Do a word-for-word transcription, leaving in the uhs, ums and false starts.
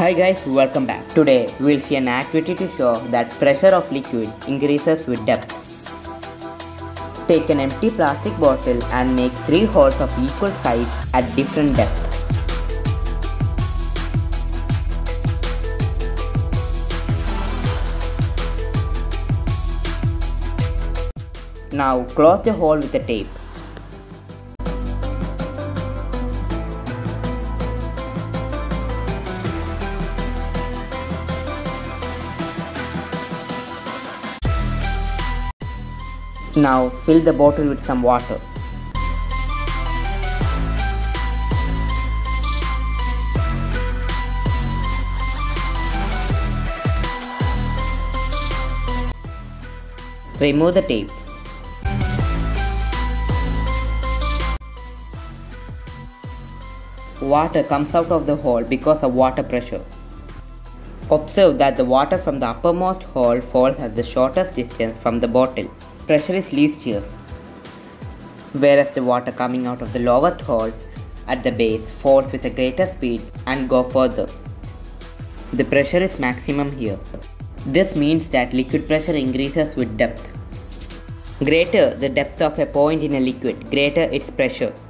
Hi guys, welcome back. Today we will see an activity to show that pressure of liquid increases with depth. Take an empty plastic bottle and make three holes of equal size at different depth. Now close the hole with a tape. Now fill the bottle with some water. Remove the tape. Water comes out of the hole because of water pressure. Observe that the water from the uppermost hole falls at the shortest distance from the bottle. Pressure is least here, whereas the water coming out of the lowest hole at the base falls with a greater speed and go further. The pressure is maximum here. This means that liquid pressure increases with depth. Greater the depth of a point in a liquid, greater its pressure.